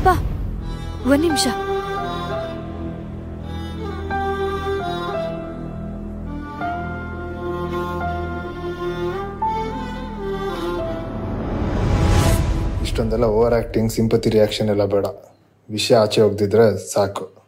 ಅಪ್ಪ ಒಂದ್ ನಿಮಿಷ. ಇಷ್ಟೊಂದೆಲ್ಲ ಓವರ್ ಆಕ್ಟಿಂಗ್, ಸಿಂಪತಿ ರಿಯಾಕ್ಷನ್ ಎಲ್ಲ ಬೇಡ. ವಿಷಯ ಆಚೆ ಹೋಗ್ದಿದ್ರೆ ಸಾಕು.